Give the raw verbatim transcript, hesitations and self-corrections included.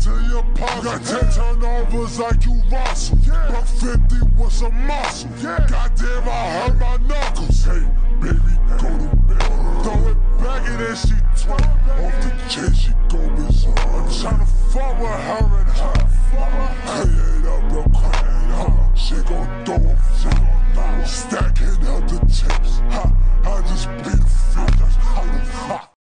to your posse. Got ten turnovers like you Russell. Buck fifty with some muscle. Got